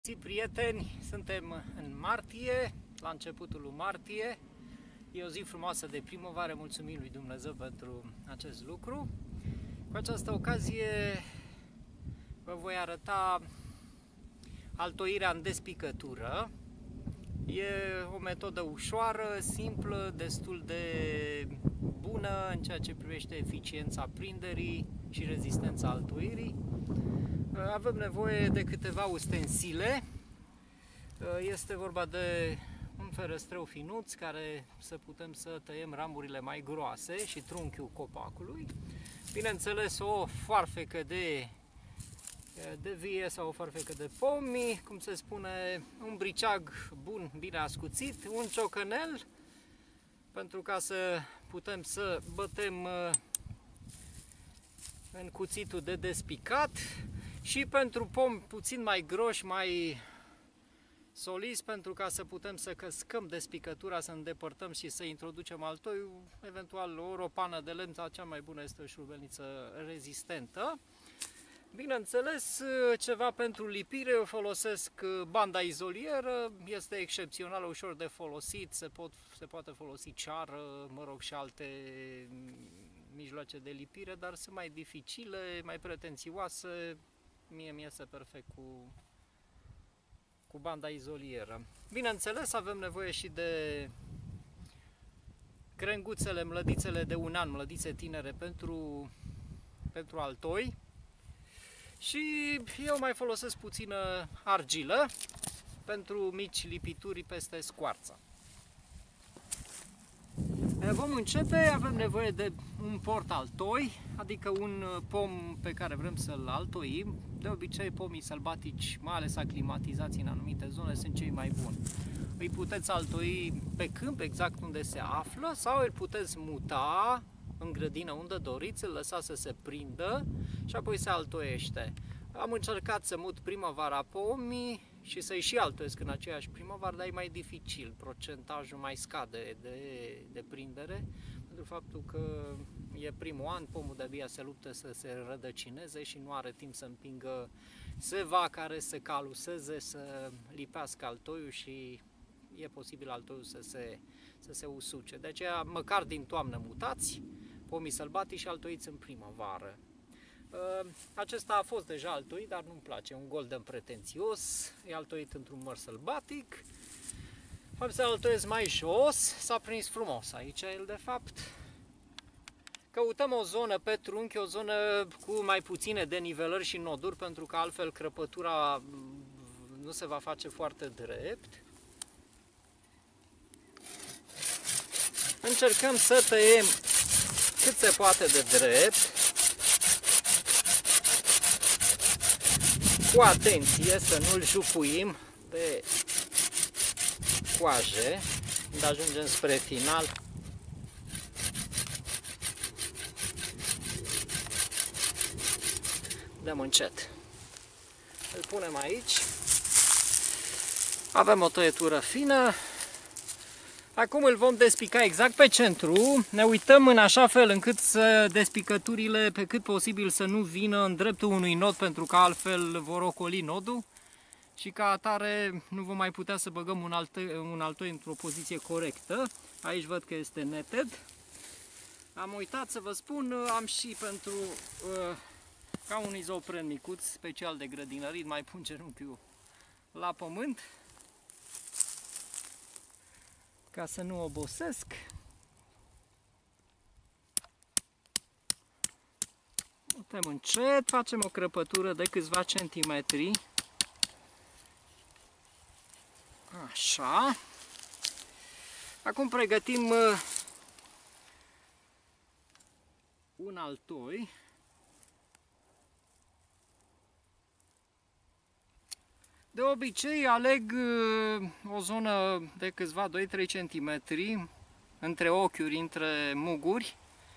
Prieteni, suntem în martie, la începutul lui martie. E o zi frumoasă de primăvară, mulțumim lui Dumnezeu pentru acest lucru. Cu această ocazie vă voi arăta altoirea în despicătură. E o metodă ușoară, simplă, destul de bună în ceea ce privește eficiența prinderii și rezistența altoirii. Avem nevoie de câteva ustensile. Este vorba de un ferestrău finuț care să putem să tăiem ramurile mai groase și trunchiul copacului. Bineînțeles, o foarfecă de vie sau o foarfecă de pomi, cum se spune, un briceag bun, bine ascuțit, un ciocănel pentru ca să putem să bătem în cuțitul de despicat, și pentru pomi puțin mai groși, mai solizi, pentru ca să putem să căscăm despicătura, să îndepărtăm și să introducem altoiul, eventual o ropană de lemn, cea mai bună este o șurubelniță rezistentă. Bineînțeles, ceva pentru lipire, eu folosesc banda izolieră, este excepțional ușor de folosit, se poate folosi ceară, mă rog, și alte mijloace de lipire, dar sunt mai dificile, mai pretențioase. Mie mi iese perfect cu banda izolieră. Bineînțeles, avem nevoie și de crenguțele, mlădițele de un an, mlădițe tinere pentru altoi. Și eu mai folosesc puțină argilă pentru mici lipituri peste scoarță. Vom începe, avem nevoie de un port altoi, adică un pom pe care vrem să-l altoim. De obicei, pomii sălbatici, mai ales aclimatizați în anumite zone, sunt cei mai buni. Îi puteți altoi pe câmp, exact unde se află, sau îl puteți muta în grădină unde doriți, îl lăsați să se prindă și apoi se altoiește. Am încercat să mut primăvara pomii și să-i și altoiesc în aceeași primăvară, dar e mai dificil, procentajul mai scade de prindere, pentru faptul că e primul an, pomul de-abia se luptă să se rădăcineze și nu are timp să împingă seva care să caluseze, să lipească altoiul și e posibil altoiul să se usuce. De aceea, măcar din toamnă mutați pomii sălbatici și altoiți în primăvară. Acesta a fost deja altoit, dar nu-mi place, un golden pretențios, e altoit într-un măr sălbatic. Am să altoiesc mai jos, s-a prins frumos aici el de fapt. Căutăm o zonă pe trunchi, o zonă cu mai puține denivelări și noduri, pentru că altfel crăpătura nu se va face foarte drept. Încercăm să tăiem cât se poate de drept, cu atenție să nu-l jupuim de coaje când ajungem spre final. Dăm încet. Îl punem aici. Avem o tăietură fină. Acum îl vom despica exact pe centru. Ne uităm în așa fel încât despicăturile pe cât posibil să nu vină în dreptul unui nod, pentru că altfel vor ocoli nodul și ca atare nu vom mai putea să băgăm un altoi într-o poziție corectă. Aici văd că este netted. Am uitat să vă spun, am și pentru ca un izopren micuț, special de grădinărit, mai pun genunchiul la pământ ca să nu obosesc. Putem încet, facem o crăpătură de câțiva centimetri. Așa. Acum pregătim un altoi. De obicei aleg o zonă de câțiva 2-3 cm între ochiuri, între muguri,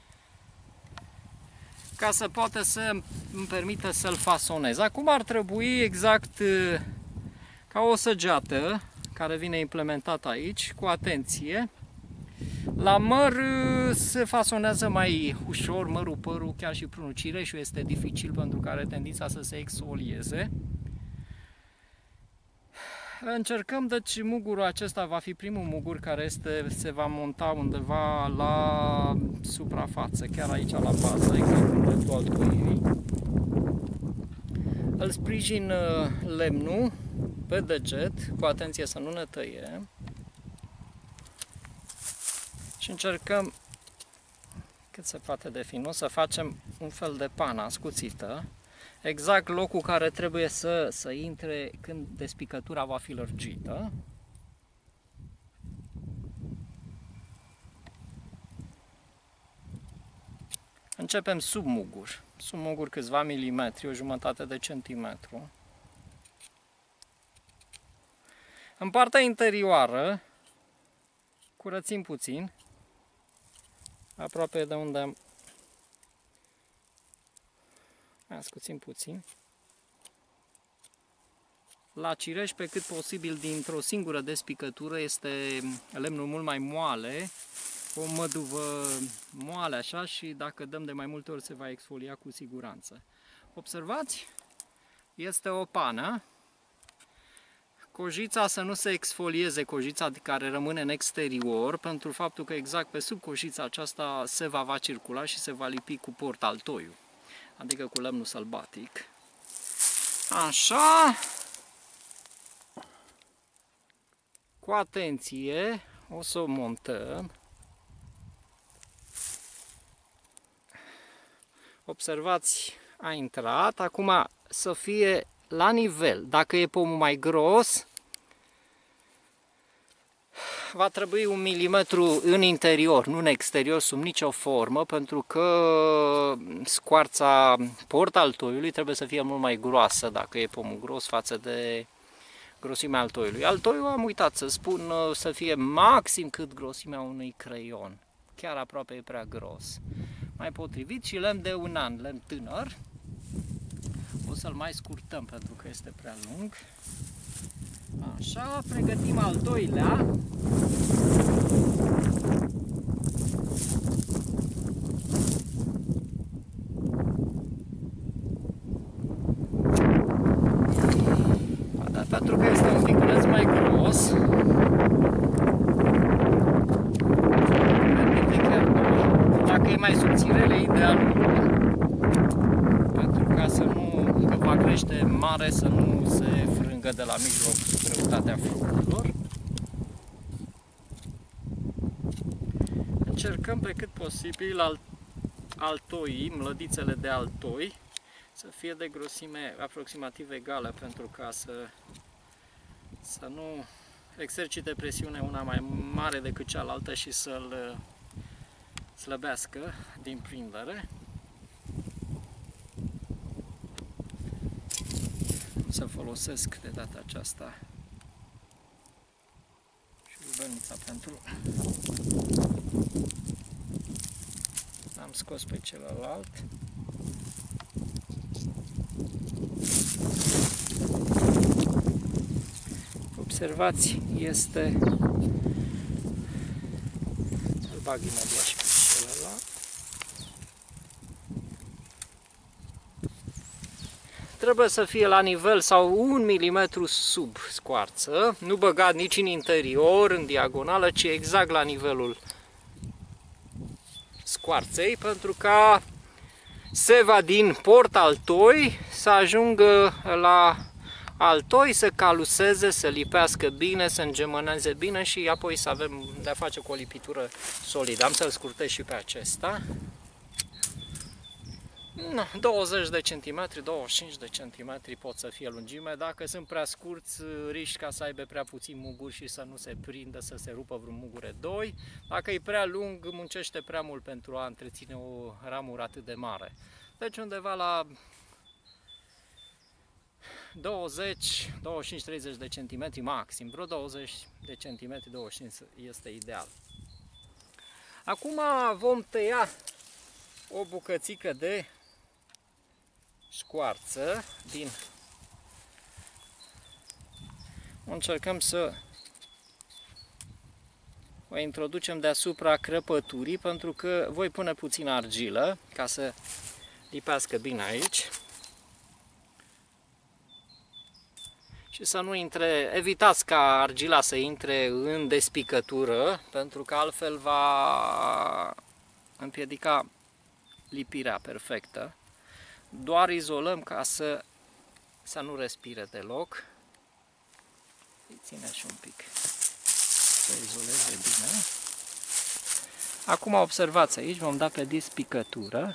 ca să poată să îmi permită să-l fasonez. Acum ar trebui exact ca o săgeată care vine implementată aici, cu atenție. La măr se fasonează mai ușor, mărul, părul, chiar și prunul. Cireșul este dificil pentru că are tendința să se exfolieze. Încercăm, deci mugurul acesta va fi primul mugur care se va monta undeva la suprafață, chiar aici la bază, exact în dreptul altoirii. Îl sprijin lemnul pe deget, cu atenție să nu ne tăie. Și încercăm cât se poate de finos să facem un fel de pană ascuțită, exact locul care trebuie să intre când despicătura va fi lărgită. Începem sub mugur câțiva milimetri, o jumătate de centimetru. În partea interioară curățim puțin, aproape de unde am ascuțim puțin. La cireș, pe cât posibil, dintr-o singură despicătură, este lemnul mult mai moale, o măduvă moale așa, și dacă dăm de mai multe ori se va exfolia cu siguranță. Observați? Este o pană. Cojița să nu se exfolieze, cojița care rămâne în exterior, pentru faptul că exact pe sub cojița aceasta seva va circula și se va lipi cu portaltoiul, adică cu lemnul sălbatic. Așa. Cu atenție o să o montăm. Observați, a intrat. Acum să fie la nivel. Dacă e pomul mai gros, va trebui 1 milimetru în interior, nu în exterior, sub nicio formă, pentru că scoarța portaltoiului trebuie să fie mult mai groasă dacă e pomul gros față de grosimea altoiului. Altoiul, am uitat să spun, să fie maxim cât grosimea unui creion. Chiar aproape e prea gros. Mai potrivit și lemn de 1 an, lemn tânăr. O să-l mai scurtăm pentru că este prea lung. Așa, pregătim al doilea. Dar pentru că este un piculeț mai gros, dacă e mai subțirel, e ideal, pentru ca să nu, că va crește mare, să nu se frângă de la mijloc sub greutatea fructelor. Încercăm pe cât posibil altoii, mlădițele de altoi, să fie de grosime aproximativ egală, pentru ca să nu exercite presiune una mai mare decât cealaltă și să-l slăbească din prindere. Să folosesc de data aceasta și lubenița pentru... Am scos pe celălalt. Observați, este... Îl bag imediat și pe celălalt. Trebuie să fie la nivel sau 1 milimetru sub scoarță, nu băgat nici în interior, în diagonală, ci exact la nivelul scoarței, pentru ca seva din portaltoi să ajungă la altoi, să caluseze, să lipească bine, să îngemăneze bine și apoi să avem de-a face cu o lipitură solidă. Am să-l scurtez și pe acesta. 20 de centimetri, 25 de centimetri pot să fie lungime. Dacă sunt prea scurți, riști ca să aibă prea puțin muguri și să nu se prindă, să se rupă vreun mugure 2. Dacă e prea lung, muncește prea mult pentru a întreține o ramură atât de mare. Deci undeva la 20, 25, 30 de centimetri maxim. Vreo 20 de centimetri, 25 este ideal. Acum vom tăia o bucățică de scoarță din... Încercăm să o introducem deasupra crăpăturii, pentru că voi pune puțin argilă ca să lipească bine aici. Și Și să nu intre, evitați ca argila să intre în despicătură, pentru că altfel va împiedica lipirea perfectă. Doar izolăm ca să nu respire deloc. Îi ține și un pic să izoleze bine. Acum observați aici, vom da pe despicătură.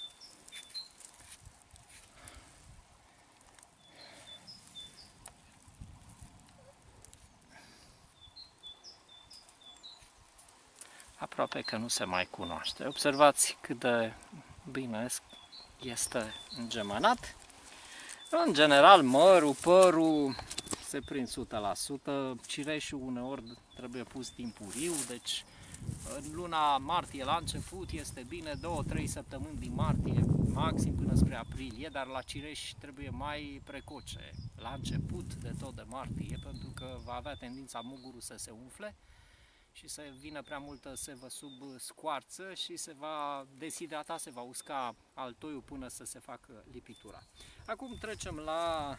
Aproape că nu se mai cunoaște. Observați cât de bine este îngemănat. În general, mărul, părul se prind 100%. Cireșul uneori trebuie pus timpuriu, deci în luna martie la început este bine, 2-3 săptămâni din martie, maxim până spre aprilie, dar la cireș trebuie mai precoce, la început de tot de martie, pentru că va avea tendința mugurul să se umfle și să vină prea multă sevă sub scoarță și se va deshidrata, se va usca altoiul până să se facă lipitura. Acum trecem la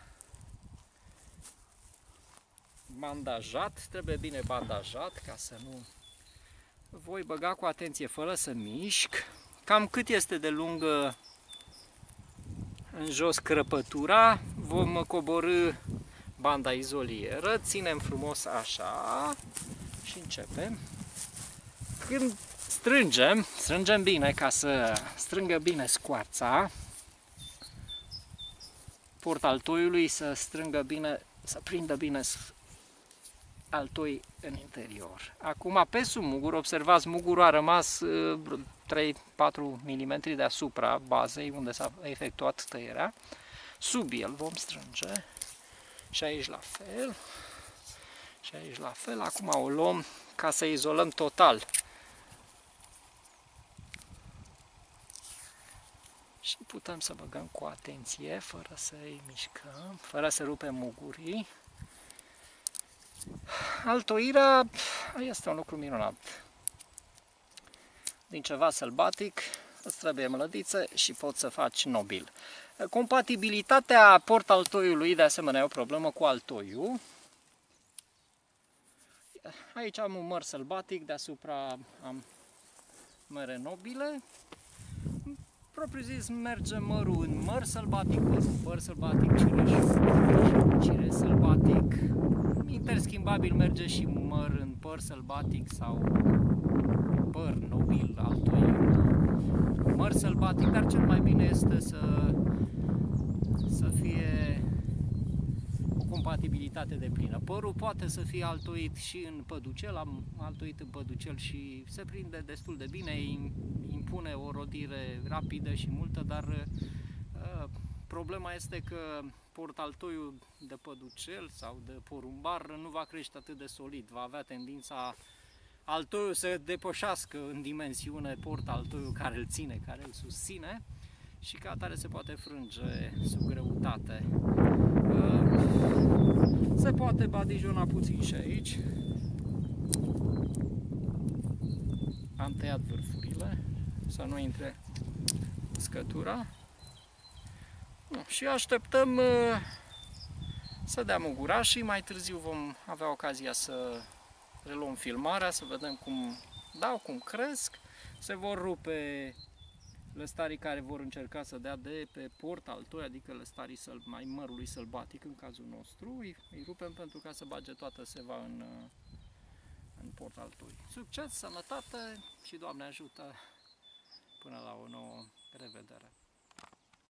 bandajat. Trebuie bine bandajat ca să nu... Voi băga cu atenție fără să mișc. Cam cât este de lungă în jos crăpătura, vom coborî banda izolieră, ținem frumos așa și începem. Când strângem bine ca să strângă bine scoarța portaltoiului, să strângă bine, să prindă bine altoi în interior. Acum pe sub mugur, observați, mugurul a rămas 3-4 mm deasupra bazei unde s-a efectuat tăierea. Sub el vom strânge și aici la fel. Și aici la fel. Acum o luăm ca să izolăm total. Și putem să băgăm cu atenție, fără să-i mișcăm, fără să rupem mugurii. Altoirea este un lucru minunat. Din ceva sălbatic îți trebuie mlădiță și poți să faci nobil. Compatibilitatea portaltoiului de asemenea e o problemă cu altoiul. Aici am un măr sălbatic, deasupra am mere nobile. Propriu zis merge mărul în măr sălbatic, păr sălbatic, cireș sălbatic. Interschimbabil merge și măr în păr sălbatic sau păr nobil, altoi măr sălbatic, dar cel mai bine este să fie o compatibilitate deplină. Părul poate să fie altoit și în păducel, am altoit în păducel și se prinde destul de bine, impune o rodire rapidă și multă, dar problema este că portaltoiul de păducel sau de porumbar nu va crește atât de solid, va avea tendința altoiul să depășească în dimensiune portaltoiul care îl ține, care îl susține și ca atare se poate frânge sub greutate. Se poate badijiona puțin și aici. Am tăiat vârfurile să nu intre uscătura. Și așteptăm să dea mugura și mai târziu vom avea ocazia să reluăm filmarea, să vedem cum dau, cum cresc. Se vor rupe lăstarii care vor încerca să dea de pe portaltoi, adică lăstarii mai mărului sălbatic în cazul nostru. Îi rupem pentru ca să bage toată seva în portaltoi. Succes, sănătate și Doamne ajută! Până la o nouă revedere!